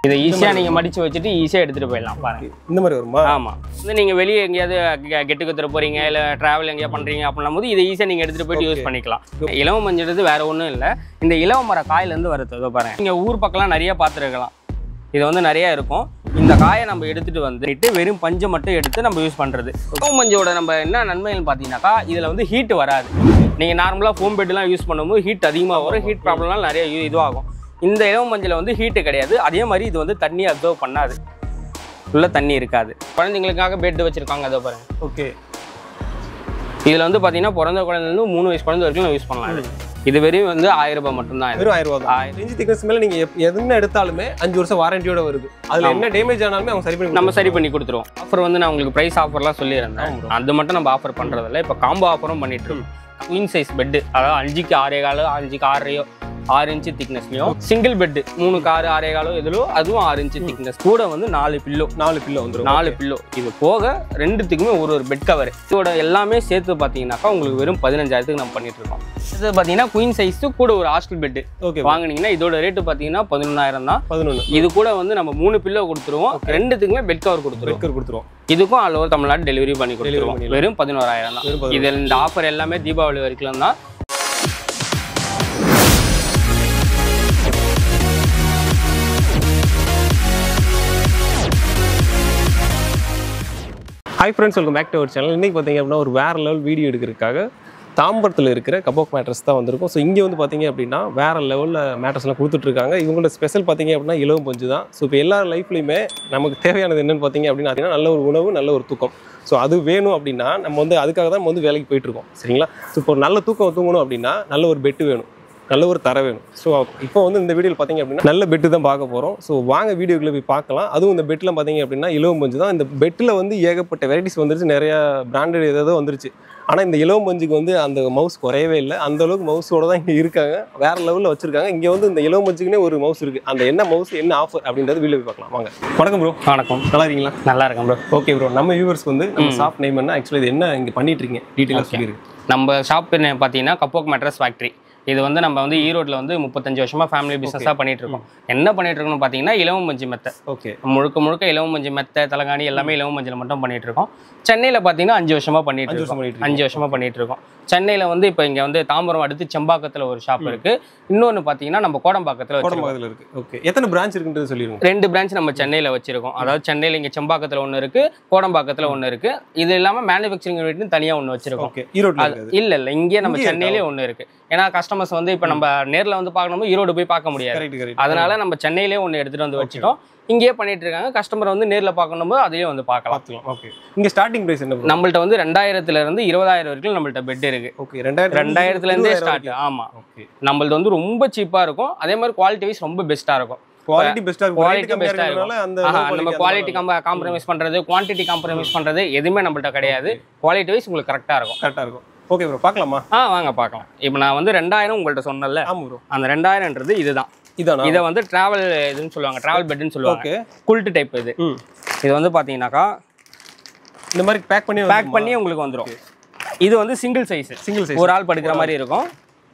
இதை ஈஸியா நீங்க மடிச்சு வச்சுட்டு ஈஸியா எடுத்துட்டு போயிடலாம் பாருங்க. இந்த மாதிரி வருமா? ஆமா. வந்து நீங்க வெளியே எங்கேயாவது கெட்டுக்கு போறீங்க இல்ல டிராவல் எங்கேயா பண்றீங்க அப்படின்னும் போது இதை ஈஸியா நீங்க எடுத்துட்டு போயிட்டு யூஸ் பண்ணிக்கலாம். இலவம் மஞ்சள் வேற ஒண்ணும் இல்ல, இந்த இலவ மர காயில இருந்து வருது பாருங்க. நீங்க ஊர் பக்கம்லாம் நிறைய பார்த்துருக்கலாம், இது வந்து நிறைய இருக்கும். இந்த காயை நம்ம எடுத்துட்டு வந்துட்டு வெறும் பஞ்சை மட்டும் எடுத்து நம்ம யூஸ் பண்றது. இலவம் மஞ்சோட நம்ம என்ன நன்மைன்னு பாத்தீங்கன்னாக்கா இதுல வந்து ஹீட் வராது. நீங்க நார்மலா ஃபோம் பெட்லாம் யூஸ் பண்ணும்போது ஹீட் அதிகமாக வரும், ஹீட் ப்ராப்ளம்லாம் நிறைய இதுவாகும். இந்த இலவம் மஞ்சள் வந்து ஹீட்டு கிடையாது, அதே மாதிரி இது வந்து தண்ணி அப்சர்வ் பண்ணாது, உள்ள தண்ணி இருக்காது. குழந்தைங்களுக்காக பெட் வச்சிருக்காங்க அதை பாருங்க. ஓகே. இதுல வந்து பாத்தீங்கன்னா பிறந்த குழந்தைலேருந்து 3 வயசு குழந்தை வரைக்கும் யூஸ் பண்ணலாம். இது வெறும் வந்து 1000 ரூபாய் மட்டும்தான். வெறும் 1000 ரூபாய் தான். 5 inch thickness மேல நீங்க எதுன்னு எடுத்தாலுமே 5 வருஷம் வாரண்டியோட வருது. அதுல என்ன டேமேஜ் ஆனாலுமே அவங்க சரி பண்ணி கொடுத்துருவோம். ஆஃபர் வந்து நான் உங்களுக்கு பிரைஸ் ஆஃபர்லாம் சொல்லியிருந்தேன், அது மட்டும் நம்ம ஆஃபர் பண்றதில்ல. இப்போ காம்போ ஆஃபரும் பண்ணிட்டு இருக்கோம். குயின் சைஸ் பெட், அதாவது 5க்கு 6 காலோ 5க்கு 6 இன்ச் திக்னஸ்லயும் சிங்கிள் பெட் 3க்கு 6 காலோ எதுலோ அதுவும் 6 இன்ச் திக்னஸ் கூட வந்து 4 பில்லோ வந்துடும். 4 பில்லோ. இது போக ரெண்டுத்துக்குமே ஒரு பெட் கவர். இதோட எல்லாமே சேர்த்து பாத்தீங்கன்னாக்கா உங்களுக்கு வெறும் 15,000க்கு நம்ம பண்ணிட்டு இருக்கோம். இது பாத்தீங்கன்னா குயின் சைஸ் கூட ஒரு ஹாஸ்டல் பெட் வாங்கினீங்கன்னா இதோட ரேட்டு பாத்தீங்கன்னா 11,000 தான். 11. இது கூட வந்து நம்ம 3 பில்லோ கொடுத்துருவோம், ரெண்டுத்துக்குமே பெட் கவர் கொடுத்துருவோம். இதுக்கும் ஆல் ஓவர் தமிழ்நாடு டெலிவரி பண்ணி கொடுத்துருவோம். வெறும் 11,000 தான். இது இந்த ஆஃபர் எல்லாமே தீபாவளி வரைக்கும் தான். Hi friends, welcome back to our channel. இன்றைக்கி பார்த்தீங்க அப்படின்னா ஒரு வேறு லெவல் வீடியோ எடுக்கிறதுக்காக தாம்பரத்தில் இருக்கிற கபோக் மேட்ரஸ் தான் வந்திருக்கும். ஸோ இங்கே வந்து பார்த்தீங்க அப்படின்னா வேறு லெவலில் மேட்ரஸ்லாம் கொடுத்துட்ருக்காங்க. இவங்களோட ஸ்பெஷல் பார்த்தீங்க அப்படின்னா இலவம் பஞ்சு தான். ஸோ இப்போ எல்லா லைஃப்லையுமே நமக்கு தேவையானது என்னென்னு பார்த்தீங்க அப்படின்னா நல்ல ஒரு உணவு, நல்ல ஒரு தூக்கம். ஸோ அது வேணும் அப்படின்னா நம்ம வந்து அதுக்காக தான் நம்ம வந்து வேலைக்கு போயிட்டுருக்கோம், சரிங்களா? ஸோ இப்போ ஒரு நல்ல தூக்கம் தூங்கணும் அப்படின்னா நல்ல ஒரு பெட்டு வேணும், நல்ல ஒரு தர வேணும். ஸோ இப்போ வந்து இந்த வீடியோவில் பார்த்தீங்க அப்படின்னா நல்ல பெட்டு தான் பார்க்க போகிறோம். ஸோ வாங்க வீடியோக்குள்ளே போய் பார்க்கலாம். அதுவும் இந்த பெட்டில் பார்த்தீங்க அப்படின்னா இலவம் பஞ்சு தான். இந்த பெட்டில் வந்து ஏகப்பட்ட வெரைட்டிஸ் வந்துருச்சு, நிறையா பிராண்டட் ஏதாவது வந்துருச்சு. ஆனால் இந்த இலவம் பஞ்சுக்கு வந்து அந்த மவுஸ் குறையவே இல்லை, அந்தளவுக்கு மவுஸோட தான் இங்கே இருக்காங்க, வேறு லெவலில் வச்சுருக்காங்க. இங்கே வந்து இந்த இலவம் பஞ்சுக்குன்னே ஒரு மவுஸ் இருக்குது. அந்த என்ன மவுஸ், என்ன ஆஃபர் அப்படின்றது வீடியோ போய் பார்க்கலாம் வாங்க. வணக்கம் ப்ரோ. வணக்கம். நல்லா இருக்கீங்களா? நல்லா இருக்கேன் ப்ரோ. ஓகே ப்ரோ, நம்ம வியூவர்ஸ்க்கு வந்து நம்ம ஷாப் நேம் என்ன, ஆக்சுவலி இது என்ன இங்கே பண்ணிட்டு இருக்கீங்க டீட்டெயிலாக சொல்லியிருக்கு. நம்ம ஷாப் பார்த்தீங்கன்னா கப்போக் மேட்ரஸ் ஃபேக்ட்ரி. இது வந்து நம்ம வந்து ஈரோட்டில் வந்து 35 வருஷமா ஃபேமிலி பிஸ்னஸாக பண்ணிட்டு இருக்கோம். என்ன பண்ணிட்டு இருக்கோம்னு பார்த்தீங்கன்னா இலவம் பஞ்சு மெத்தை. ஓகே. முழுக்க இலவம் பஞ்சு மெத்தை, தலகாணி எல்லாமே இலவம் பஞ்சில் மட்டும் பண்ணிட்டு இருக்கோம். சென்னையில் பார்த்தீங்கன்னா 5 வருஷமா பண்ணிட்டு இருக்கோம். 5 வருஷமா பண்ணிட்டு இருக்கோம். சென்னையில் வந்து இப்போ இங்கே வந்து தாம்பரம் அடுத்து செம்பாக்கத்தில் ஒரு ஷாப் இருக்கு. இன்னொன்று பார்த்தீங்கன்னா நம்ம கோடம்பாக்கத்தில் இருக்கு. ஓகே. எத்தனை பிரான்ச் இருக்குன்றது சொல்லிடுவோம். 2 பிரான்ச் நம்ம சென்னையில் வச்சிருக்கோம். அதாவது சென்னையில் இங்கே செம்பாக்கத்தில் ஒன்று இருக்கு, கோடம்பாக்கத்தில் ஒன்று இருக்கு. இது இல்லாமல் மேனுஃபேக்சரிங் யூனிட்னு தனியாக ஒன்று வச்சிருக்கோம். இல்லை இங்கே நம்ம சென்னையிலே ஒன்று இருக்கு. ஏன்னா கஸ்டமர்ஸ் வந்து இப்போ நம்ம நேரில் வந்து பார்க்கணும், ஈரோடு போய் பார்க்க முடியாது. அதனால நம்ம சென்னையிலே ஒன்று எடுத்துட்டு வந்து வச்சுட்டோம். இங்கேயே பண்ணிட்டு இருக்காங்க. கஸ்டமர் வந்து நேரில் பார்க்கணும் போது அதையே வந்து பார்க்கலாம். ஓகே. இங்கே ஸ்டார்டிங் பிரைஸ் என்ன? நம்மள்ட்ட வந்து 2000ல இருந்து 20,000 வரைக்கும் நம்மள்ட்ட பெட் இருக்கு. ஓகே. 2000ல இருந்தே ஸ்டார்ட். ஆமா. ஓகே. நம்மள்ட்ட வந்து ரொம்ப சீப்பா இருக்கும், அதே மாதிரி குவாலிட்டி வைஸ் ரொம்ப பெஸ்ட்டா இருக்கும். குவாலிட்டி பெஸ்ட்டா இருக்கும். நம்ம குவாலிட்டி காம்ப்ரமைஸ் பண்றது, குவான்டிட்டி காம்ப்ரமைஸ் பண்றது எதுவுமே நம்மள்ட்ட கிடையாது. குவாலிட்டி வைஸ் உங்களுக்கு கரெக்டா இருக்கும். ஓகே ப்ரோ, பார்க்கலாமா? வாங்க பார்க்கலாம். இப்போ நான் வந்து 2000 உங்கள்ட்ட சொன்னேன்ல, அந்த 2000ன்றது இதுதான். இதை வந்து டிராவல் இதுன்னு சொல்லுவாங்க, டிராவல் பெட்னு சொல்லுவாங்க. குல்ட் டைப் இது. இது வந்து பாத்தீங்கன்னாக்கா இந்த மாதிரி பேக் பண்ணி உங்களுக்கு வந்துடும். இது வந்து சிங்கிள் சைஸ், ஒரு ஆள் படுக்கிற மாதிரி இருக்கும்.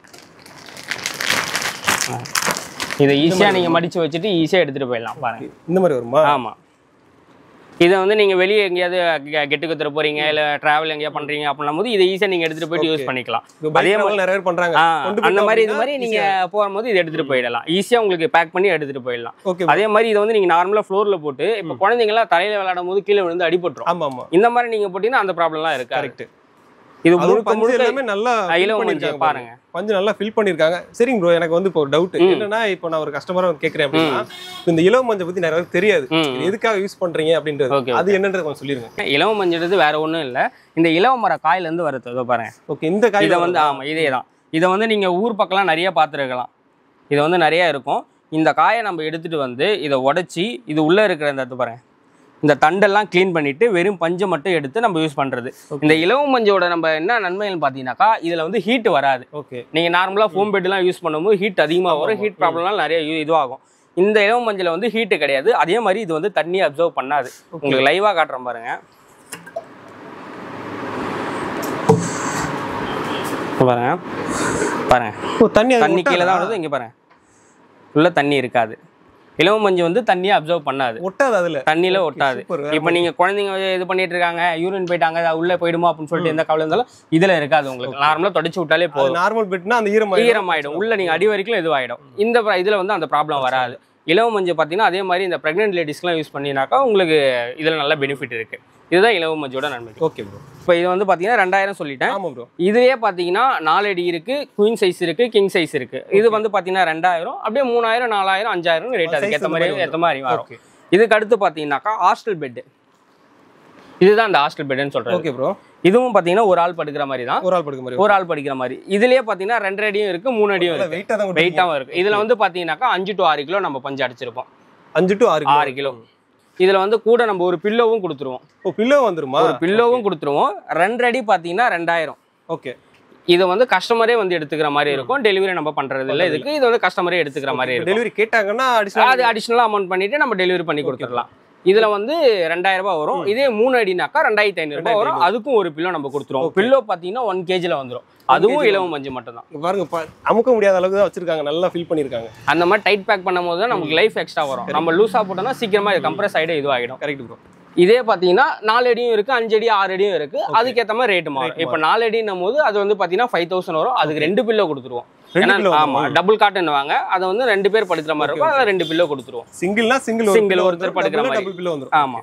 இதை ஈஸியா நீங்க மடிச்சு வச்சுட்டு ஈஸியா எடுத்துட்டு போயிடலாம் பாருங்க. இந்த மாதிரி வருமா? ஆமா. இதை வந்து நீங்க வெளியே எங்கேயாவது கெட்டுக்கு போறீங்க இல்ல டிராவல் எங்கேயா பண்றீங்க அப்படின்னும் போது இதை ஈஸியா நீங்க எடுத்துட்டு போயிட்டு யூஸ் பண்ணிக்கலாம். அதே மாதிரி நிறைய பேர் பண்றாங்க. அந்த மாதிரி இது மாதிரி நீங்க போகும்போது இதை எடுத்துட்டு போயிடலாம், ஈஸியா உங்களுக்கு பேக் பண்ணி எடுத்துட்டு போயிடலாம். அதே மாதிரி இதை வந்து நீங்க நார்மலா ஃப்ளோர்ல போட்டு, இப்ப குழந்தைங்க எல்லாம் தலையில விளையாடும் போது கீழே விழுந்து அடிபட்டுரும். இந்த மாதிரி நீங்க போட்டீங்கன்னா அந்த ப்ராப்ளம் எல்லாம் இருக்கு. கரெக்ட். இது எல்லாமே நல்லா பாருங்க, பஞ்சு நல்லா ஃபில் பண்ணிருக்காங்க. சரிங்க ப்ரோ, எனக்கு வந்து இப்போ ஒரு டவுட் என்னன்னா, இப்போ நான் ஒரு கஸ்டமரா கேட்கறேன் அப்படின்னா, இந்த இலவம் மஞ்சள் பத்தி நிறைய தெரியாது, எதுக்காக யூஸ் பண்றீங்க அப்படின்றது அது என்னன்றது கொஞ்சம் சொல்லிருங்க. இலவம் மஞ்சள் வேற ஒண்ணும் இல்ல, இந்த இலவ மர காயில இருந்து வருது பாருங்க. ஓகே. இந்த காயில வந்து ஆமா இதேதான். இதை வந்து நீங்க ஊர் பக்கம்லாம் நிறைய பார்த்துருக்கலாம், இது வந்து நிறைய இருக்கும். இந்த காயை நம்ம எடுத்துட்டு வந்து இதை உடைச்சி இது உள்ள இருக்கிற இந்த பாருங்க, இந்த தண்டெல்லாம் க்ளீன் பண்ணிட்டு வெறும் பஞ்சை மட்டும் எடுத்து நம்ம யூஸ் பண்றது. இந்த இலவம் மஞ்சோட நம்ம என்ன நன்மைன்னு பாத்தீங்கன்னாக்கா இதுல வந்து ஹீட் வராது. ஓகே. நீங்க நார்மலா ஃபோம் பெட்லாம் யூஸ் பண்ணும்போது ஹீட் அதிகமாக வரும், ஹீட் ப்ராப்ளம்லாம் நிறைய இதுவாகும். இந்த இலவம் மஞ்சள் வந்து ஹீட்டு கிடையாது, அதே மாதிரி இது வந்து தண்ணி அப்சர்வ் பண்ணாது. உங்களுக்கு லைவா காட்டுறேன் பாருங்க. பாருங்க தண்ணி கீழே தான் வருது. இங்க பாருங்க, உள்ள தண்ணி இருக்காது. இலவம் பஞ்சு வந்து தண்ணியை அப்சர்வ் பண்ணாது, ஒட்டாது, அதுல தண்ணியில ஒட்டாது. இப்போ நீங்க குழந்தைங்க இது பண்ணிட்டு இருக்காங்க, யூரின் போயிட்டாங்க, அது உள்ள போயிடுமா அப்படின்னு சொல்லிட்டு எந்த கவலை இருந்தாலும் இதுல இருக்காது. உங்களுக்கு நார்மலா தொடச்சு விட்டாலே போதும். நார்மல் பெட்னா அந்த ஈரமாயிடும், உள்ள நீங்க அடி வரைக்கும் இதுவாயிடும். இந்த இதுல வந்து அந்த ப்ராப்ளம் வராது. இலவம் மஞ்சள் பார்த்தீங்கன்னா அதே மாதிரி இந்த பிரெக்னென்ட் லேடிஸ்க்குலாம் யூஸ் பண்ணினாக்கா உங்களுக்கு இதில் நல்ல பெனிஃபிட் இருக்கு. இதுதான் இலவம் மஞ்சோட நன்மை. Okay bro. இப்போ இது வந்து பார்த்தீங்கன்னா 2000 சொல்லிட்டேன். ஆமாம் ப்ரோ. இதுலேயே பார்த்தீங்கன்னா 4 அடி இருக்கு, குயின் சைஸ் இருக்கு, கிங் சைஸ் இருக்கு. இது வந்து பார்த்தீங்கன்னா 2000, அப்படியே 3000, 4000, 5000 ரேட் அதுக்கு ஏற்ற மாதிரி வரும். இதுக்கு அடுத்து பார்த்தீங்கன்னாக்கா ஹாஸ்டல் பெட். இதுதான் அந்த ஹாஸ்டல் பெட்னு சொல்றேன். Okay bro. இதுவும் பார்த்தீங்கன்னா ஒரு ஆள் படுக்கிற மாதிரி தான். ஒரு ஆள் படுக்கிற மாதிரி. இதுலயே பார்த்தீங்கன்னா 2 அடியும் இருக்கு, 3 அடியும் இருக்கு. வெயிட்டாகவும் இருக்கு. இதுல வந்து பார்த்தீங்கன்னாக்கா 5 to 6 கிலோ நம்ம பஞ்சு அடிச்சிருப்போம். 5 to 6 கிலோ. இதுல வந்து கூட நம்ம ஒரு பில்லோவும் கொடுத்துருவோம். பில்லோ வந்துருமா? ஒரு பில்லோவும் கொடுத்துருவோம். 2 அடி பார்த்தீங்கன்னா 2000. ஓகே. இது வந்து கஸ்டமரே வந்து எடுத்துக்கிற மாதிரி இருக்கும். டெலிவரி நம்ம பண்றது இல்லை இதுக்கு. இது வந்து கஸ்டமரே எடுத்துக்கிற மாதிரி இருக்கும். டெலிவரி கேட்டாங்கன்னா அது அடிஷனலா அமௌண்ட் பண்ணிட்டு நம்ம டெலிவரி பண்ணி கொடுத்துடலாம். இதுல வந்து 2000 ரூபாய் வரும். இதே 3 அடினாக்கா 2500 ரூபாய் வரும். அதுக்கும் ஒரு பில்லோ நம்ம கொடுத்துருவோம். பில்லோ பாத்தீங்கன்னா 1 kgல வந்துடும். அதுவும் இலவம் மஞ்சு மட்டும் தான். பாருங்க, அமுக்க முடியாத அளவுக்கு தான் வச்சிருக்காங்க. நல்லா ஃபில் பண்ணிருக்காங்க. அந்த மாதிரி டைட் பேக் பண்ணும்போது தான் நமக்கு லைஃப் எக்ஸ்ட்ரா வரும். நம்ம லூஸா போட்டோம்னா சீக்கிரமா கம்ப்ரஸ் ஆயிடும், இதுவாகிடும். Correct bro. இதே பாத்தீங்கன்னா 4 அடியும் இருக்கு, 5 அடி 6 அடியும் இருக்கு. அதுக்கேற்ற மாதிரி ரேட் மாறும். இப்போ 4 அடின்னும் போது அது வந்து பாத்தீங்கன்னா 5000 வரும். அதுக்கு 2 பில்லோ கொடுத்துருவோம். ஆமா, டபுள் காட்டன் வாங்க. அதை வந்து 2 பேர் படுக்கிற மாதிரி இருக்கும். அதை 2 பில்லோ கொடுத்துருவோம். சிங்கிள் ஒருத்தர் படுக்கிற மாதிரி. ஆமா,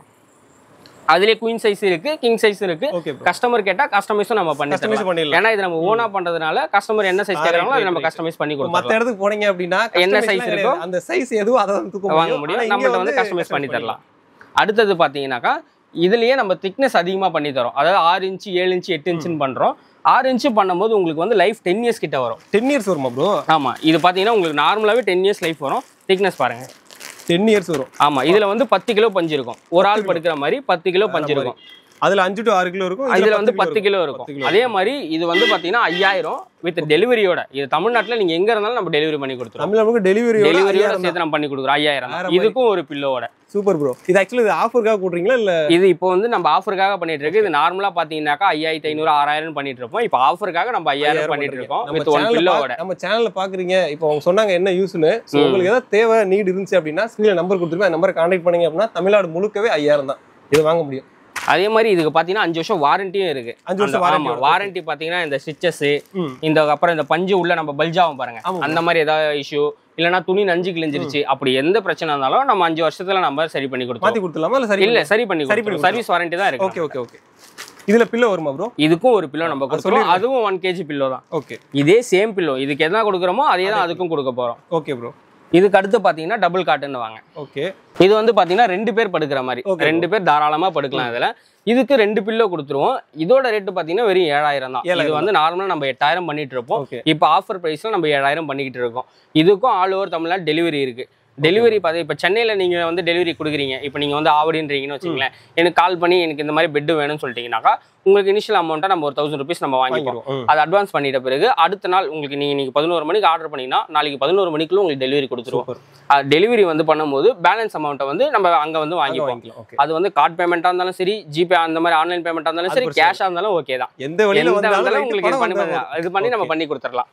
அதுலயே குயின் சைஸ் இருக்கு, கிங் சைஸ் இருக்கு. கஸ்டமர் கேட்டா கஸ்டமைஸும் நம்ம பண்ணி தரலாம். ஏன்னா இது நம்ம ஓனா பண்றதுனால கஸ்டமர் என்ன சைஸ் கேக்குறாங்களோ அதை நம்ம கஸ்டமைஸ் பண்ணி கொடுப்போம். மத்த இடத்துக்கு போனீங்க அப்படின்னா என்ன சைஸ் இருக்கோ அந்த சைஸ் எதுவோ அதை வாங்க முடியும். நம்மள்ட்ட வந்து கஸ்டமைஸ் பண்ணி தரலாம். அடுத்தது பாத்தீங்கன்னாக்கா இதுலயே நம்ம திக்னஸ் அதிகமா பண்ணி தரோம். அதாவது 6 இன்ச், 7 இன்ச், 8 இன்ச்னு பண்றோம். 6 இன்ச் பண்ணும்போது உங்களுக்கு வந்து லைஃப் 10 இயர்ஸ் கிட்ட வரும். 10 இயர்ஸ் வருமா ப்ரோ? ஆமா, இது பாத்தீங்கன்னா உங்களுக்கு நார்மலாவே 10 இயர்ஸ் லைஃப் வரும். திக்னஸ் பாருங்க, 10 இயர்ஸ் வரும். ஆமா, இதுல வந்து 10 கிலோ பஞ்சு இருக்கும். ஒரு ஆள் படுக்கிற மாதிரி 10 கிலோ பஞ்சு இருக்கும். அதுல 5 to 6 கிலோ இருக்கும். இதுல வந்து 10 கிலோ இருக்கும். அதே மாதிரி இது வந்து பாத்தீங்கன்னா 5000 வித் டெலிவரியோட. இது தமிழ்நாட்டுல நீங்க எங்க இருந்தாலும் நம்ம டெலிவரி பண்ணி கொடுத்துருவோம். தமிழ்நாட்டுக்கு டெலிவரியோட சேர்த்து நம்ம பண்ணி கொடுக்குறோம். 5000. இதுக்கும் ஒரு பில்லோட. Super bro. இது ஆக்சுவலி இது ஆஃபர்க்காக போடுறீங்களா இல்ல? இது இப்போ வந்து நம்ம ஆஃபருக்காக பண்ணிட்டு இருக்கு. இது நார்மலா பாத்தீங்கன்னாக்கா 5500, 6000 பண்ணிட்டு இருப்போம். இப்போ ஆஃபருக்காக நம்ம 5000 பண்ணிட்டு இருக்கோம் வித் ஒன் பில்லோட. நம்ம சேனல்ல பாக்குறீங்க, இப்போ அவங்க சொன்னாங்க என்ன யூஸ்னு. உங்களுக்கு ஏதாவது தேவை நீட் இருந்துச்சு அப்படின்னா ஸ்கிரீன்ல நம்பர் கொடுத்துருப்பேன். நம்பரை கான்டாக்ட் பண்ணீங்க அப்படின்னா தமிழ்நாடு முழுக்கவே 5000 தான் இது வாங்க முடியும். அதே மாதிரி இதுக்கு பாத்தீங்கன்னா 5 வருஷம் வாரண்டியும் இருக்கு. 5 வருஷம் வாரண்டி பாத்தீங்கன்னா இந்த ஸ்டிச்சஸ், இந்த அப்புறம் இந்த பஞ்சு உள்ள நம்ம பல்ஜாவும் பாருங்க, அந்த மாதிரி ஏதாவது இஷ்யூ இல்லனா துணி நஞ்சு கிழிஞ்சிருச்சு அப்படி எந்த பிரச்சனை இருந்தாலும் நம்ம 5 வருஷத்துல நம்ம சரி பண்ணி கொடுத்துருவோம். மாத்தி கொடுத்துலாமா இல்ல? இல்ல, சரி பண்ணி கொடுத்துருவோம். சர்வீஸ் வாரண்டி தான் இருக்கு. Okay okay okay. இதுல பில்லோ வருமா ப்ரோ? இதுக்கும் ஒரு பில்லோ நம்ம கொடுத்துருவோம். அதுவும் 1 kg பில்லோ தான். ஓகே. இதே சேம் பில்லோ, இதுக்கு என்ன கொடுக்குறோமோ அதே தான் அதுக்கும் கொடுக்க போறோம். Okay bro. இதுக்கு அடுத்து பாத்தீங்கன்னா டபுள் காட்டன் வாங்க. ஓகே. இது வந்து பாத்தீங்கன்னா 2 பேர் படுக்கிற மாதிரி. 2 பேர் தாராளமா படுக்கலாம் இதுல. இதுக்கு 2 பில்லோ கொடுத்துருவோம். இதோட ரேட்டு பாத்தீங்கன்னா வெறும் 7000 தான். இது வந்து நார்மலா நம்ம 8000 பண்ணிட்டு இருப்போம். இப்போ ஆஃபர் பிரைஸ்ல நம்ம 7000 பண்ணிக்கிட்டு இருக்கோம். இதுக்கும் ஆல் ஓவர் தமிழ்நாடு டெலிவரி இருக்கு. டெலிவரி பார்த்து இப்போ சென்னையில் நீங்கள் வந்து டெலிவரி கொடுக்குறீங்க. இப்போ நீங்கள் வந்து ஆவடின்றீங்கன்னு வச்சுங்களேன், எனக்கு கால் பண்ணி எனக்கு இந்த மாதிரி பெட்டு வேணும்னு சொல்லிட்டீங்கன்னாக்கா உங்களுக்கு இனிஷியல் அமௌண்ட்டாக நம்ம ஒரு 1000 rupees நம்ம வாங்கிக்கிறோம். அது அட்வான்ஸ் பண்ணிட்ட பிறகு அடுத்த நாள் உங்களுக்கு நீங்கள் 11 மணிக்கு ஆர்டர் பண்ணிங்கன்னா நாளைக்கு 11 மணிக்குள்ள உங்களுக்கு டெலிவரி கொடுத்துருவோம். டெலிவரி வந்து பண்ணும்போது பேலன்ஸ் அமௌண்ட்டை வந்து நம்ம அங்கே வந்து வாங்கிப்போம். அது வந்து கார்டு பேமெண்ட்டாக இருந்தாலும் சரி, ஜிபே அந்த மாதிரி ஆன்லைன் பேமெண்ட்டாக இருந்தாலும் சரி, கேஷாக இருந்தாலும் ஓகே தான். எந்த வழியில் உங்களுக்கு இது பண்ணி நம்ம பண்ணி கொடுத்துடலாம்.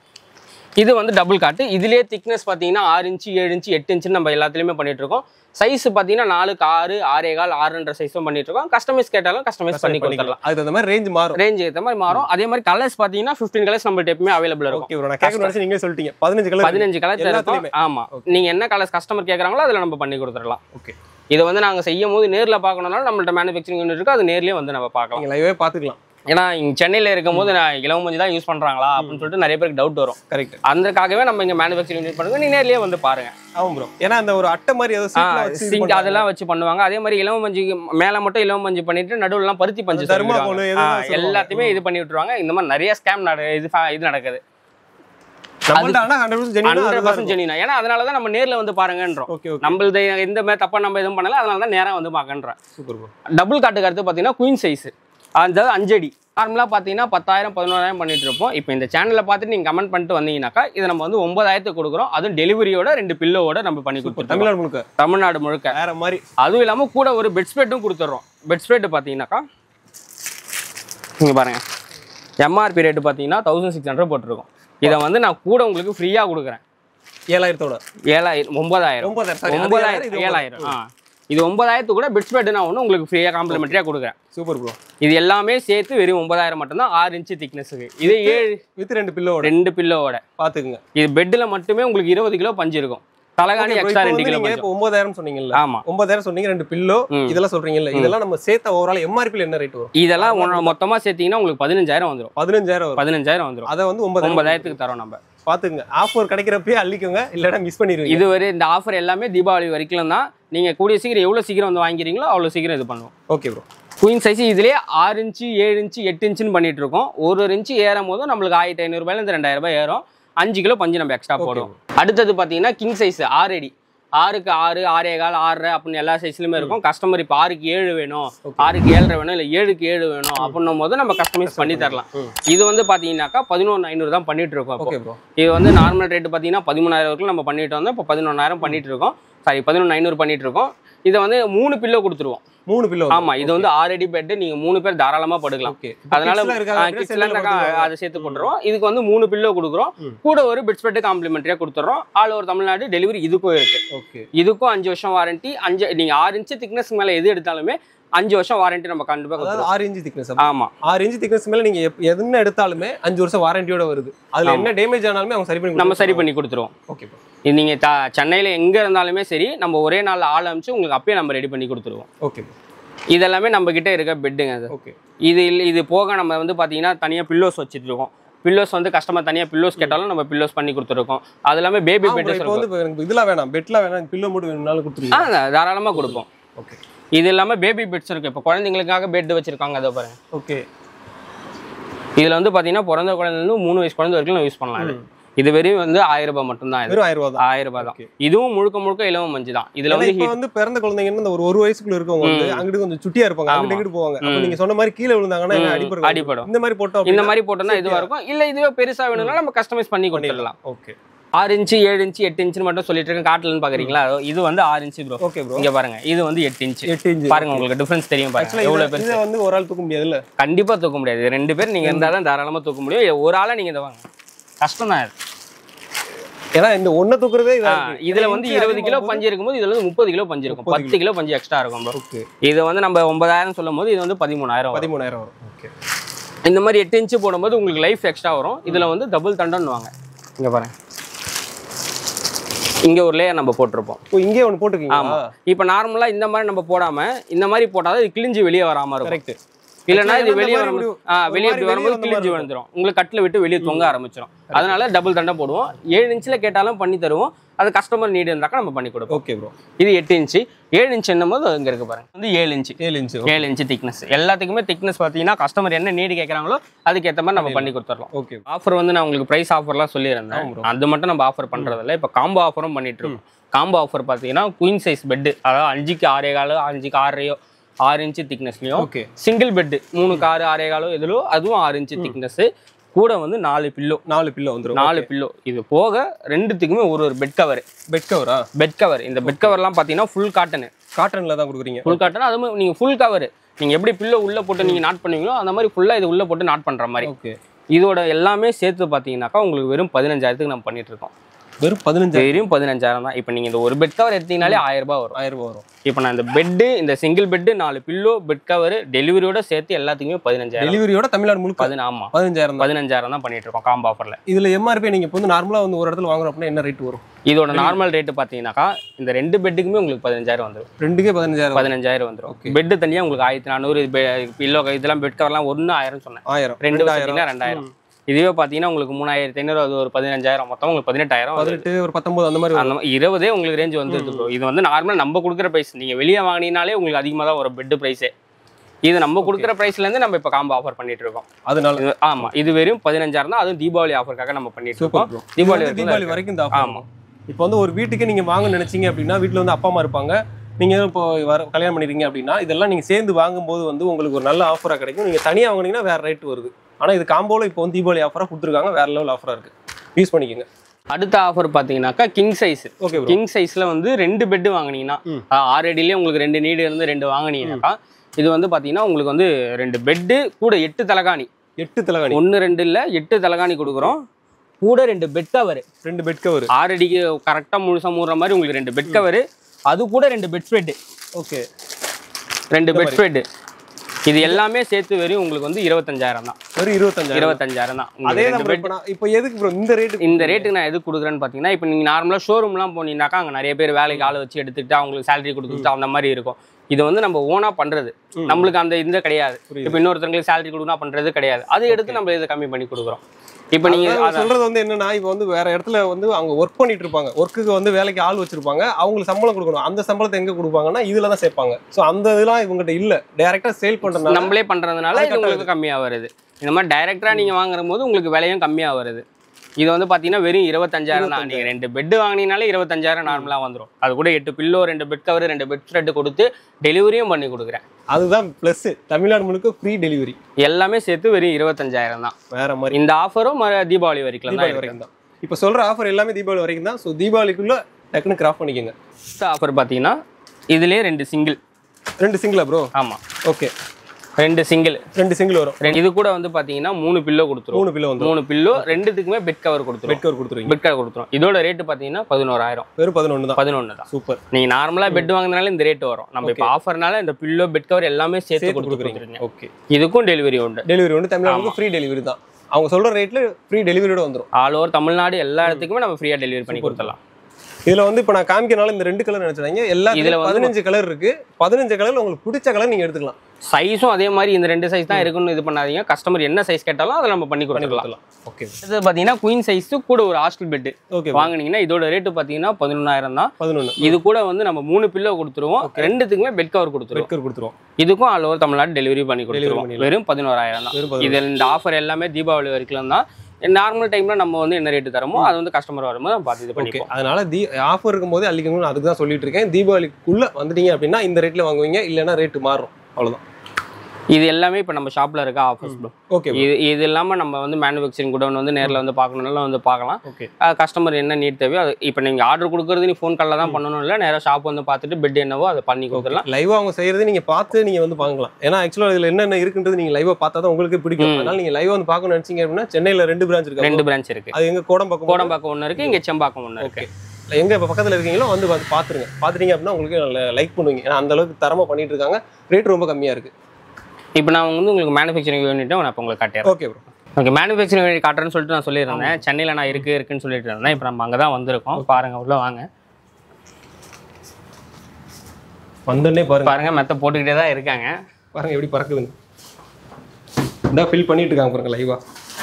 இது வந்து டபுள் காட்டு. இதுலயே திக்னஸ் பாத்தீங்கன்னா 6 இன்ச், 7 இன்ச், 8 இன்ச் நம்ம எல்லாத்துலயுமே பண்ணிட்டு இருக்கோம். சைஸ் பாத்தீங்கன்னா 4க்கு 6, 6.25, 6.5 சைஸும் பண்ணிட்டு இருக்கோம். கஸ்டமைஸ் கேட்டாலும் கஸ்டமைஸ் பண்ணி கொடுத்துடலாம். அதுக்கு அந்த மாதிரி ரேஞ்ச் மாறும். ரேஞ்ச் ஏத்த மாதிரி மாறும். அதே மாதிரி கலர்ஸ் பாத்தீங்கன்னா 15 கலர்ஸ் நம்மள்ட்ட எப்பவுமே அவைலபிள் இருக்கும். ஓகே ப்ரோ, நான் கேட்க நினைச்சேன் நீங்க சொல்லிட்டீங்க 15 கலர்ஸ் இருக்கும். ஆமா, நீங்க என்ன கலர்ஸ் கஸ்டமர் கேக்குறாங்களோ அதுல நம்ம பண்ணி கொடுத்துடலாம். ஓகே. இதை வந்து நாங்க செய்யும் போது நேர்ல பார்க்கணும்னாலும் நம்மள்ட்ட மேனுஃபேக்சரிங் யூனிட் இருக்கு. அது நேர்லயே வந்து நம்ம பார்க்கலாம். நீங்க லைவே பாத்துக்கலாம். ஏன்னா இங்க சென்னையில இருக்கும்போது நான் இலவம் மஞ்சள் தான் யூஸ் பண்றாங்களா அப்படின்னு சொல்லிட்டு நிறைய பேருக்கு டவுட் வரும். கரெக்ட். அதுக்காகவே நம்ம இங்க மேனுஃபேக்சரிங் யூனிட் பண்ணுங்க, நீ நேர்லயே வந்து பாருங்க. ஆமா ப்ரோ. ஏன்னா அந்த ஒரு அட்டை மாதிரி ஏதோ சிங்க் அதெல்லாம் வச்சு பண்ணுவாங்க. அதே மாதிரி இலவம் மஞ்சு மேல மட்டும் இலவம் மஞ்சு பண்ணிட்டு நடுவுல எல்லாம் பருத்தி பஞ்சு எல்லாத்தையுமே இது பண்ணி விட்டுருவாங்க. இந்த மாதிரி நிறைய ஸ்கேம் இது நடக்குது. ஏன்னா அதனாலதான் நம்ம நேர்ல வந்து பாருங்கன்றோம். நம்மளது எந்த மாதிரி தப்பா நம்ம எதுவும் பண்ணல, அதனாலதான் நேரம் வந்து பாக்கன்றோம். டபுள் காட்டுக்கு அடுத்து பாத்தீங்கன்னா குயின் சைஸ், அந்த 5 அடி நார்மலா பாத்தீங்கன்னா 10,000 11,000 பண்ணிட்டு இருப்போம். இப்போ இந்த சேனல்ல பார்த்துட்டு நீங்க கமெண்ட் பண்ணிட்டு வந்தீங்கன்னாக்கா இதை நம்ம வந்து 9,000 கொடுக்குறோம். அதுவும் டெலிவரியோட 2 பில்லோட நம்ம பண்ணி கொடுத்துருவோம். தமிழ்நாடு முழுக்க வேற மாதிரி. அதுவும் இல்லாம கூட ஒரு பெட் ஸ்ப்ரெட்டும் கொடுத்துறோம். பெட் ஸ்ப்ரெட் பாத்தீங்கன்னாக்கா நீங்க பாருங்க, எம்ஆர்பி ரேட் பாத்தீங்கன்னா 1600 போட்டிருக்கோம். இதை வந்து நான் கூட உங்களுக்கு ஃப்ரீயா கொடுக்குறேன். 7000 9000 இது 9000 கூட பிட்ஸ் பெட் நான் ஒன்று உங்களுக்கு ஃப்ரீயாக காம்ப்ளிமெண்ட்ரியாக கொடுக்குறேன். Super bro. இது எல்லாமே சேர்த்து வெறும் 9000 மட்டும்தான் 6 இன்ச்சு திக்னஸுக்கு. இது 7 வித் 2 பில்லோட பார்த்துக்குங்க. இது பெட்டில் மட்டுமே உங்களுக்கு 20 கிலோ பஞ்சு இருக்கும். தலகாணி எக்ஸ்ட்ரா 2 கிலோ. இப்போ 9000 சொன்னீங்கல்ல? ஆமா 9000 சொன்னீங்க, 2 பில்லோ இதெல்லாம் சொல்றீங்கல்ல, இதெல்லாம் நம்ம சேர்த்த ஓவரால் எம்ஆர்பி என்ன ரேட் வரும்? இதெல்லாம் மொத்தமா சேர்த்தீங்கன்னா உங்களுக்கு 15000 வந்துரும். 15000 வந்துரும். அதை வந்து 9000க்கு தரோம் நம்ம. பாத்துங்க, ஆஃபர் கிடைக்கிறப்பயே அள்ளிக்கோங்க, இல்லைன்னா மிஸ் பண்ணிடுவீங்க. இது வரை இந்த ஆஃபர் எல்லாமே தீபாவளி வரைக்கும் தான். நீங்க கூடிய சீக்கிரம் எவ்வளவு சீக்கிரம் வந்து வாங்கிறீங்களோ அவ்வளவு சீக்கிரம் இது பண்ணுவோம். Okay bro. குயின் சைஸ் இதுலயே 6 இன்ச்சு 7 இன்ச்சு 8 இன்ச்சுன்னு பண்ணிட்டு இருக்கோம். ஒரு இன்ச்சு ஏறும் போது நம்மளுக்கு 1500 ரூபாயில 2000 ரூபாய் ஏறும். 5 கிலோ பஞ்சு நம்ம எக்ஸ்ட்ரா போடுவோம். அடுத்தது பாத்தீங்கன்னா கிங் சைஸ் 6 அடி, 6க்கு 6, 6.25, 6 அப்படின்னு எல்லா சைஸ்லயுமே இருக்கும். கஸ்டமர் இப்போ 6க்கு 7 வேணும், 6க்கு 7.5 வேணும், இல்லை 7க்கு 7 வேணும் அப்படின்னும் போது நம்ம கஸ்டமைஸ் பண்ணி தரலாம். இது வந்து பாத்தீங்கன்னாக்கா 11500 தான் பண்ணிட்டு இருக்கோம். இது வந்து நார்மல் ரேட் பாத்தீங்கன்னா 13000 வரைக்கும் நம்ம பண்ணிட்டு வந்தோம். இப்போ 11000 பண்ணிட்டு இருக்கோம். சாரி 11500 பண்ணிட்டு இருக்கோம். இதை வந்து 3 பில்லோ கொடுத்துருவோம். 3 பில்லோ. ஆமா, இது வந்து 6 அடி பெட், நீங்க 3 பேர் தாராளமா படுக்கலாம். அதனால அதை சேர்த்து போட்டுறோம். இதுக்கு வந்து 3 பில்லோ கொடுக்குறோம். கூட ஒரு பெட் ஸ்பெட் காம்ப்ளிமெண்டரியா கொடுத்துறோம். ஆல் ஓவர் தமிழ்நாடு டெலிவரி இதுக்கும் இருக்கு. இதுக்கும் 5 வருஷம் வாரண்டி. நீங்க 6 இன்ச்சு திக்னஸ் மேல எது எடுத்தாலுமே 5 வருஷம் வாரண்டி நம்ம கண்டிப்பா. அதாவது 6 இன்ச் திக்னஸ். ஆமா, 6 இன்ச் திக்னஸ் மேல நீங்க எதுன்னு எடுத்தாலுமே 5 வருஷம் வாரண்டியோட வருது. அதுல என்ன டேமேஜ் ஆனாலுமே அவங்க சரி பண்ணி கொடுத்துருவோம். ஓகே. நீங்க சென்னையில எங்க இருந்தாலுமே சரி, நம்ம ஒரே நாள்ல ஆள் அனுப்பிச்சு உங்களுக்கு அப்பயே நம்ம ரெடி பண்ணி கொடுத்துருவோம். ஓகே. இதெல்லாமே நம்ம கிட்ட இருக்க பெட்டுங்க அது. ஓகே. இது போக நம்ம வந்து பாத்தீங்கன்னா தனியா பில்லோஸ் வச்சிட்டு இருக்கோம். பில்லோஸ் வந்து கஸ்டமர் தனியா பில்லோஸ் கேட்டாலும் நம்ம பில்லோஸ் பண்ணி கொடுத்துருக்கோம். அது எல்லாமே பேபி பெட். இப்போ வந்து இதெல்லாம் வேணாம், பெட்லாம் வேணாம், பில்லோ மட்டும் வேணும்னாலும் கொடுத்துருவீங்க? தாராளமா கொடுப்போம். ஓகே. இது எல்லாமே பேபி பெட்ஸ் இருக்கு. இப்போ குழந்தைங்களுக்காக பெட் வச்சிருக்காங்க, அதை பாருங்க. ஓகே. இதுல வந்து பாத்தீங்கன்னா பிறந்த குழந்தைல 3 வயசு குழந்தை வரைக்கும் யூஸ் பண்ணலாம். இது வெறும் வந்து 1000 ரூபாய் மட்டும் தான். வெறும் 1000 தான். 1000 ரூபாய் தான். இதுவும் முழுக்க இலவம் மஞ்சு தான். இதுல வந்து பிறந்த குழந்தைங்க ஒரு வயசுக்குள்ள இருக்கவங்க வந்து அங்கிட்டு கொஞ்சம் சுட்டியா இருப்பாங்க, அங்கிட்டு போவாங்க. அப்ப நீங்க சொன்ன மாதிரி கீழே விழுந்தாங்கன்னா அடிபடும். இந்த மாதிரி போட்டோம்னா இதுவா இருக்கும். இல்ல இதுவே பெருசா வேணும்னா நம்ம கஸ்டமைஸ் பண்ணி கொடுத்துடலாம். ஓகே. 6 இன்ச்சு 7 இன்ச்சு 8 இன்ச்சுன்னு மட்டும் சொல்லிட்டு இருக்கேன். காட்டலன்னு பாக்குறீங்களா? இது வந்து 6 இன்ச்சு ப்ரோ. Okay bro. இங்க பாருங்க, இது வந்து 8 இன்ச்சு. பாருங்க, உங்களுக்கு டிஃபரன்ஸ் தெரியும் பாருங்க. எவ்வளவு பெருசு. இத வந்து ஒரு ஆள் தூக்க முடியாதுல்ல? கண்டிப்பா தூக்க முடியாது. 2 பேர் நீங்க இருந்தா தான் தாராளமா தூக்க முடியும். ஒரு ஆளா நீங்க இத வாங்க, கஷ்டம் தான். ஏன்னா இந்த ஒண்ணு தூக்குறதே இதுல வந்து 20 கிலோ பஞ்சு இருக்கும்போது இதுல வந்து 30 கிலோ பஞ்சு இருக்கும். 10 கிலோ பஞ்சு எக்ஸ்ட்ரா இருக்கும் ப்ரோ. இது வந்து நம்ம 9000 சொல்லும் போது இது வந்து 13000 வரும். ஓகே. இந்த மாதிரி 8 இன்ச்சு போடும்போது உங்களுக்கு லைஃப் எக்ஸ்ட்ரா வரும். இதுல வந்து டபுள் தண்டன்னு வாங்க. இங்க பாருங்க, இங்க ஒரு லேயர் நம்ம போட்டிருப்போம். இங்கே ஒன்று போட்டுருக்கீங்க. ஆமா. இப்போ நார்மலா இந்த மாதிரி நம்ம போடாம இந்த மாதிரி போட்டாதான் இது கிழிஞ்சு வெளியே வராம இருக்கும். கரெக்ட். இல்லைன்னா இது வெளியே வரும்போது இப்படி வரும்போது கிழிஞ்சு வந்துடும். உங்களுக்கு கட்டில் விட்டு வெளியே தொங்க ஆரம்பிச்சிடும். அதனால டபுள் தண்டை போடுவோம். 7 இன்ச்சில் கேட்டாலும் பண்ணி தருவோம். அது கஸ்டமர் நீடு இருந்தாக்கா நம்ம பண்ணி கொடுப்போம். Okay bro. இது 8 இன்ச்சு. 7 இன்ச் என்னும் போது இங்கே இருக்கு பாருங்க, வந்து 7 இன்ச்சு திக்னஸ். எல்லாத்துக்குமே திக்னஸ் பார்த்தீங்கன்னா கஸ்டமர் என்ன நீடு கேட்குறாங்களோ அதுக்கேற்ற மாதிரி நம்ம பண்ணி கொடுத்துடலாம். ஓகே. ஆஃபர் வந்து நான் உங்களுக்கு ப்ரைஸ் ஆஃபர்லாம் சொல்லியிருந்தேன். அது மட்டும் நம்ம ஆஃபர் பண்ணுறதில்ல. இப்போ காம்போ ஆஃபரும் பண்ணிட்டு இருக்கோம். காம்போ ஆஃபர் பார்த்தீங்கன்னா குயின் சைஸ் பெட்டு, அதாவது 5க்கு 6.25, 5க்கு 6.5, 6 இன்ச்சு திக்னஸ்லையும் சிங்கிள் பெட்டு 3க்கு 6, 6.25 எதுலோ அதுவும் 6 இன்ச்சு திக்னஸ். கூட வந்து 4 பில்லோ வந்துடும். 4 பில்லோ. இது போக 2த்துக்குமே ஒரு பெட் கவர். Bed cover. இந்த பெட் கவர்லாம் பார்த்தீங்கன்னா ஃபுல் காட்டன்ல தான் கொடுக்குறீங்க. Full cotton. அது மாதிரி நீங்கள் ஃபுல் கவர் நீங்கள் எப்படி பில்லோ உள்ள போட்டு நீங்கள் நாட் பண்ணுவீங்களோ அந்த மாதிரி ஃபுல்லாக இது உள்ள போட்டு நாட் பண்ணுற மாதிரி. ஓகே. இதோட எல்லாமே சேர்த்து பார்த்தீங்கன்னாக்கா உங்களுக்கு வெறும் 15000க்கு நம்ம பண்ணிட்டு இருக்கோம். வெறும் 15000 தான். இப்போ நீங்கள் இந்த ஒரு பெட் கவர் எடுத்தீங்கனாலே 1000 ரூபாய் வரும். இப்போ நான் இந்த பெட்டு, இந்த single bed, 4 pillow, bed cover டெலிவரியோட சேர்த்து எல்லாத்துக்குமே 15000. டெலிவரியோட தமிழ்நாடு முழுக்க? ஆமா, 15000 தான் பண்ணிட்டு இருக்கோம் காம்போ ஆஃபர்ல. இதுல எம்ஆர்பி நீங்க இப்போ வந்து நார்மலா வந்து ஒரு இடத்துல வாங்குறோம் அப்படின்னா என்ன ரேட் வரும்? இதோட நார்மல் ரேட் பாத்தீங்கன்னாக்கா இந்த 2 பெட்டுக்குமே உங்களுக்கு 15000 வந்துடும். 2க்கே 15000 வந்துடும். பெட்டு தனியா உங்களுக்கு 1400. பில்லோ இதெல்லாம் பெட் கவர்லாம் 1000 சொன்னேன். 2 பார்த்தீங்கன்னா 2000. இதுவே பார்த்தீங்கன்னா உங்களுக்கு 3500, அது ஒரு 15000, மொத்தம் உங்களுக்கு 18000, 18 ஒரு 19 அந்த மாதிரி 20 உங்களுக்கு ரேஞ்ச் வந்துருது ப்ரோ. இது வந்து நார்மலாக நம்ம கொடுக்குற ப்ரைஸ். நீங்கள் வெளியே வாங்கினீங்கனாலே உங்களுக்கு அதிகமாக தான் வரும் பெட் ப்ரைஸே. இது நம்ம கொடுக்குற ப்ரைஸ்லேருந்து நம்ம இப்போ காம்போ ஆஃபர் பண்ணிட்டு இருக்கோம். அதனால ஆமாம், இது வெறும் 15000 தான். அதுவும் தீபாவளி ஆஃபருக்காக நம்ம பண்ணிட்டு இருக்கோம். தீபாவளி வரைக்கும் தான். ஆமாம். இப்போ வந்து ஒரு வீட்டுக்கு நீங்கள் வாங்க நினைச்சீங்க அப்படின்னா, வீட்டில் வந்து அப்பா அம்மா இருப்பாங்க, நீங்கள் இப்போ கல்யாணம் பண்ணிடுறீங்க அப்படின்னா, இதெல்லாம் நீங்கள் சேர்ந்து வாங்கும்போது வந்து உங்களுக்கு ஒரு நல்ல ஆஃபராக கிடைக்கும். நீங்கள் தனியாக வாங்கினீங்கன்னா வேறு ரேட் வருது. ஆனால் இது காம்போவில் இப்போ வந்து தீபாவளி ஆஃபராக கொடுத்துருக்காங்க. வேறு லெவல் ஆஃபராக இருக்குது, யூஸ் பண்ணிக்கோங்க. அடுத்த ஆஃபர் பார்த்தீங்கன்னாக்கா கிங் சைஸ். ஓகே. கிங் சைஸில் வந்து 2 பெட்டு வாங்கினீங்கன்னா, 6 அடியிலே உங்களுக்கு 2 நீடு இருந்து 2 வாங்கினீங்கன்னாக்கா, இது வந்து பார்த்தீங்கன்னா உங்களுக்கு வந்து 2 பெட்டு கூட 8 தலகாணி. 1 2 இல்லை 8 தலகாணி கொடுக்குறோம். கூட 2 பெட் கவர். 2 பெட் கவர் 6 அடிக்கு கரெக்டாக முழுசாக மூடுற மாதிரி உங்களுக்கு 2 பெட் கவர். அது கூட 2 bedspread. Okay 2 bedspread. இது எல்லாமே சேர்த்து வெறும் உங்களுக்கு வந்து 25,000 தான். வெறும் 25,000 தான். அதே தான். இப்போ எதுக்கு ப்ரோ இந்த ரேட்டுக்கு நான் எதுக்கு கொடுக்குறேன்னு பார்த்தீங்கன்னா, இப்போ நீங்கள் நார்மலாக ஷோரூம்லாம் போனீங்கன்னாக்கா அங்கே நிறைய பேர் வேலைக்கு ஆள் வச்சு எடுத்துக்கிட்டு அவங்களுக்கு சேலரி கொடுத்துட்டு அந்த மாதிரி இருக்கும். இது வந்து நம்ம ஓனா பண்றது. நம்மளுக்கு அந்த இந்த கிடையாது. இப்போ இன்னொருத்தங்களுக்கு சேலரி கொடுக்கணும் பண்றது கிடையாது. அதை எடுத்து நம்ம இதை கம்மி பண்ணி கொடுக்குறோம். இப்போ நீங்க சொல்றது வந்து என்னன்னா, இப்போ வந்து வேற இடத்துல வந்து அவங்க ஒர்க் பண்ணிட்டு இருப்பாங்க. ஒர்க்குக்கு வந்து வேலைக்கு ஆள் வச்சிருப்பாங்க. அவங்களுக்கு சம்பளம் கொடுக்கணும். அந்த சம்பளத்தை எங்க கொடுப்பாங்கன்னா இதுல தான் சேர்ப்பாங்க. ஸோ அந்த இதெல்லாம் இவங்ககிட்ட இல்ல. டைரக்டா சேல் பண்றதுனால நம்மளே பண்றதுனால இது உங்களுக்கு கம்மியா வருது. இந்த மாதிரி டைரக்டா நீங்க வாங்குற போது உங்களுக்கு விலையும் கம்மியா வருது. இது வந்து பாத்தீங்கன்னா வெறும் 25,000 தான். நீங்க 2 பெட் வாங்கினீங்கனாலே 25,000 நார்மலா வந்துடும். அது கூட 8 pillow 2 bed cover 2 bedspread கொடுத்து டெலிவரியும் பண்ணி கொடுக்குறேன். அதுதான் பிளஸ். தமிழ்நாடு முழுக்க ஃப்ரீ டெலிவரி. எல்லாமே சேர்த்து வெறும் 25,000 தான். வேற மாதிரி இந்த ஆஃபரும் தீபாவளி வரைக்கும் தான். இப்போ சொல்ற ஆஃபர் எல்லாமே தீபாவளி வரைக்கும் தான். ஸோ தீபாவளிக்குள்ள டக்குன்னு கிராஃப் பண்ணிக்கோங்க. ஆஃபர் பாத்தீங்கன்னா இதுலயே 2 சிங்கிளா ப்ரோ? ஆமா. ஓகே 2 சிங்கிள் வரும். இது கூட வந்து பாத்தீங்கன்னா 3 பில்லோ கொடுத்துரும். 3 பில்லோ ரெண்டுத்துக்குமே பெட் கவர் கொடுத்துரும். இதோட ரேட் பாத்தீங்கன்னா 11,000. வெறும் 11 தான். சூப்பர். நீங்க நார்மலா பெட் வாங்குறதுனால இந்த ரேட் வரும். நம்ம இப்ப ஆஃபர்னால இந்த பில்லோ பெட் கவர் எல்லாமே சேர்த்து கொடுத்துருக்கீங்க. ஓகே இதுக்கும் டெலிவரி உண்டு. தமிழ்நாட்டுக்கு ஃப்ரீ டெலிவரி தான். அவங்க சொல்ற ரேட்ல ஃப்ரீ டெலிவரியோட வந்துரும். ஆல் ஓவர் தமிழ்நாடு எல்லா இடத்துக்குமே நம்ம ஃப்ரீயா டெலிவரி பண்ணி கொடுத்துடலாம். இதுல வந்து இப்ப நான் காமிக்கிறனால இந்த 2 கலர் நினைச்சாங்க. எல்லா இதுல 15 கலர் இருக்கு. 15 கலர்ல உங்களுக்கு பிடிச்ச கலர் நீங்க எடுத்துக்கலாம். சைஸும் அதே மாதிரி இந்த 2 சைஸ் தான் இருக்குன்னு இது பண்ணாதீங்க. கஸ்டமர் என்ன சைஸ் கேட்டாலும் அதை நம்ம பண்ணி கொடுத்துக்கலாம். ஓகே. இது பாத்தீங்கன்னா குயின் சைஸ் கூட ஒரு ஹாஸ்டல் பெட் வாங்குனீங்கன்னா இதோட ரேட் பாத்தீங்கன்னா 11,000 தான். 11. இது கூட வந்து நம்ம 3 பில்லோ கொடுத்துருவோம். ரெண்டுத்துக்குமே பெட் கவர் கொடுத்துருவோம். இதுக்கும் ஆல் ஓவர் தமிழ்நாடு டெலிவரி பண்ணி கொடுத்துருவோம். வெறும் 11,000 தான். இது இந்த ஆஃபர் எல்லாமே தீபாவளி வரைக்கும் தான். நார்மல் டைம்ல நம்ம வந்து என்ன ரேட் தரமோ அது வந்து கஸ்டமர் வரும்போது நம்ம பார்த்து இது பண்ணிப்போம். அதனால ஆஃபர் இருக்கும்போது அள்ளிக்கணும்னு அதுக்கு தான் சொல்லிட்டு இருக்கேன். தீபாவளிக்குள்ள வந்துட்டீங்க அப்படின்னா இந்த ரேட்ல வாங்குவீங்க, இல்லைன்னா ரேட்டு மாறும். அவ்வளவுதான். இது எல்லாமே இப்போ நம்ம ஷாப்ல இருக்க ஆஃபர்ஸ் ப்ரோ. ஓகே. இது இல்லாமல் நம்ம வந்து மேனுஃபேக்சரிங் கூட வந்து நேரில் வந்து பார்க்கணும்னால வந்து பார்க்கலாம். ஓகே. கஸ்டமர் என்ன நீட் தேவையோ அது இப்போ நீங்கள் ஆர்டர் கொடுக்குறது நீ ஃபோன் காலில் தான் பண்ணணும், இல்லை நேராக ஷாப் வந்து பார்த்துட்டு பெட் என்னவோ அதை பண்ணி கொடுத்துடலாம். லைவாக அவங்க செய்யறது நீங்கள் பார்த்து நீங்கள் வந்து பார்க்கலாம். ஏன்னா ஆக்சுவலாக இதில் என்னென்ன இருக்குன்றது நீங்கள் லைவாக பார்த்தா தான் உங்களுக்கு பிடிக்கும். அதனால நீங்கள் லைவாக வந்து பார்க்கணும்னு நினச்சிங்க அப்படின்னா சென்னையில் 2 பிரான்ச் இருக்கு. 2 பிரான்ச் இருக்கு. அது எங்க கோடம்பாக்கம் ஒன்று இருக்கு, இங்கே செம்பாக்கம் ஒன்று இருக்கு. எங்க இப்போ பக்கத்தில் இருக்கீங்களோ வந்து பார்த்துருங்க. பார்த்துட்டீங்க அப்படின்னா உங்களுக்கு லைக் பண்ணுவீங்க. ஏன்னா அந்த அளவுக்கு தரமாக பண்ணிட்டு இருக்காங்க. ரேட் ரொம்ப கம்மியாக இருக்கு. இப்போ நான் வந்து உங்களுக்கு மேனுஃபேக்சரிங் யூனிட்டை நான் இப்போ உங்களுக்கு காட்டுறேன். Okay bro. Okay, manufacturing unit காட்டுறேன்னு சொல்லிட்டு நான் சொல்லியிருந்தேன். சென்னையில் நான் இருக்குன்னு சொல்லிட்டு இருந்தேன். இப்போ நம்ம அங்கே தான் வந்திருக்கோம். பாருங்க, உள்ள வாங்க. வந்தோடனே பாருங்க மெத்த போட்டுக்கிட்டே தான் இருக்காங்க. பாருங்க எப்படி பறக்குதுன்னு. இந்த ஃபில் பண்ணிட்டு இருக்காங்க பாருங்க லைவா.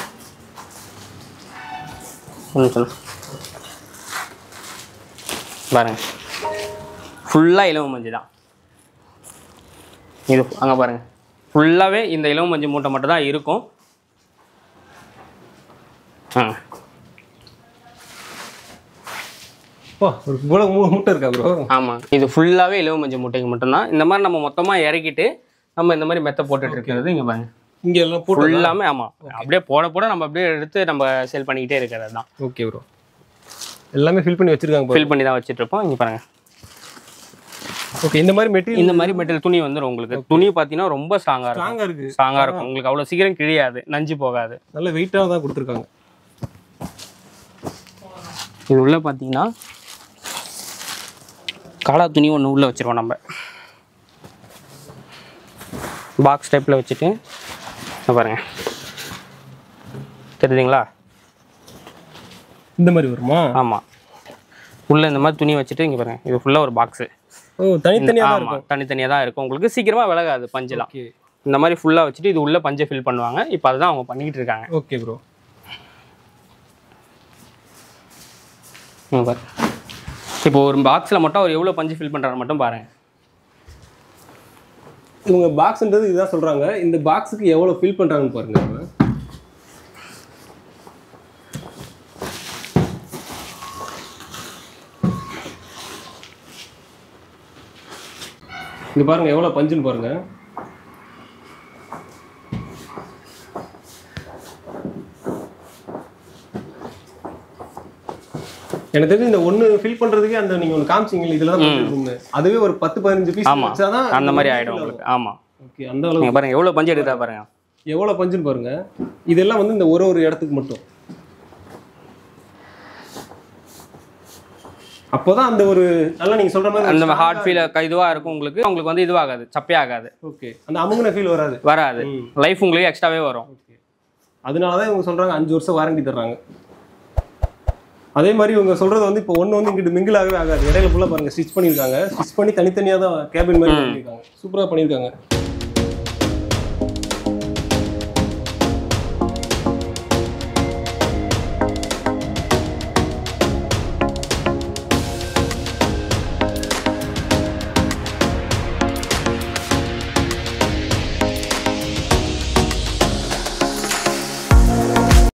பாருங்க ஃபுல்லாக இலவம் மஞ்சள் தான். இது அங்கே பாருங்க ஃபுல்லாகவே இந்த இலவம் மஞ்சள் மூட்டை மட்டும் தான் இருக்கும். மூட்டை இருக்கா ப்ரோ? ஆமாம், இது ஃபுல்லாகவே இலவம் மஞ்சள் மூட்டைக்கு மட்டும்தான். இந்த மாதிரி நம்ம மொத்தமாக இறக்கிட்டு நம்ம இந்த மாதிரி மெத்த போட்டுட்டு இருக்கிறது இங்கே பாருங்க. இங்கே எல்லாம் ஃபுல்லாமே ஆமாம், அப்படியே போட நம்ம அப்படியே எடுத்து நம்ம சேல் பண்ணிக்கிட்டே இருக்கிறது தான். Okay bro. எல்லாமே ஃபில் பண்ணி வச்சிருக்காங்க. ஃபில் பண்ணி தான் வச்சுட்டு இருப்போம். இங்கே பாருங்க. ஓகே, இந்த மாதிரி மெட்டீரியல் துணி வந்துடும் உங்களுக்கு. துணி பார்த்தீங்கன்னா ரொம்ப ஸ்ட்ராங்காக இருக்கும். உங்களுக்கு அவ்வளோ சீக்கிரம் கிழியாது, நஞ்சு போகாது. நல்ல வெயிட்டாக தான் கொடுத்துருக்காங்க. இது உள்ள பார்த்தீங்கன்னா காலா துணி ஒன்று உள்ளே வச்சுருவோம். நம்ம பாக்ஸ் டைப்பில் வச்சுட்டு பாருங்க, தெரியுதுங்களா? இந்த மாதிரி வருமா? ஆமாம், உள்ளே இந்த மாதிரி துணி வச்சுட்டு இங்கே பாருங்க. இது ஃபுல்லாக ஒரு பாக்ஸு. தனித்தனியாக தான் இருக்கும். உங்களுக்கு சீக்கிரமாக விலகாது பஞ்செலாம். இந்த மாதிரி ஃபுல்லாக வச்சுட்டு இது உள்ள பஞ்சை ஃபில் பண்ணுவாங்க. இப்போ அதுதான் அவங்க பண்ணிக்கிட்டு இருக்காங்க. Okay bro. இப்போ ஒரு பாக்ஸில் மட்டும் அவர் எவ்வளோ பஞ்சு ஃபில் பண்ணுறாரு மட்டும் பாருங்க. இவங்க பாக்ஸ்ன்றது இதுதான் சொல்கிறாங்க. இந்த பாக்ஸுக்கு எவ்வளோ ஃபில் பண்ணுறாங்கன்னு பாருங்க. இங்க பாருங்க எவ்வளோ பஞ்சுன்னு பாருங்க. எனக்கு தெரிஞ்சு இந்த ஒன்று ஃபில் பண்ணுறதுக்கே அந்த நீங்கள் ஒன்று காமிச்சிங்க இதில் தான் அதுவே ஒரு 10-15 பீஸ் வச்சாதான் அந்த மாதிரி ஆகிடும் உங்களுக்கு. ஆமாம், ஓகே. அந்த அளவுக்கு பாருங்க எவ்வளோ பஞ்சு எடுத்தா பாருங்க, எவ்வளோ பஞ்சுன்னு பாருங்க. இதெல்லாம் வந்து இந்த ஒரு இடத்துக்கு மட்டும் அப்போதான் அந்த ஒரு நல்லா நீங்க சொல்ற மாதிரி அந்த ஹார்ட் ஃபீல் இதுவா இருக்கும் உங்களுக்கு வந்து இதுவாகாது, சப்பே ஆகாது. ஓகே, அந்த அமுங்கின ஃபீல் வராது. லைஃப் உங்களுக்கு எக்ஸ்ட்ராவே வரும். அதனாலதான் இவங்க சொல்றாங்க 5 வருஷம் வாரண்டி தர்றாங்க. அதே மாதிரி இவங்க சொல்றது வந்து இப்போ ஒன்று வந்து இங்கிட்டு மிங்கிள் ஆகவே ஆகாது. இடையில ஃபுல்லாக பாருங்க ஸ்டிச் பண்ணியிருக்காங்க. ஸ்டிச் பண்ணி தனித்தனியாக தான் கேபின் மாதிரி பண்ணியிருக்காங்க. சூப்பராக பண்ணியிருக்காங்க.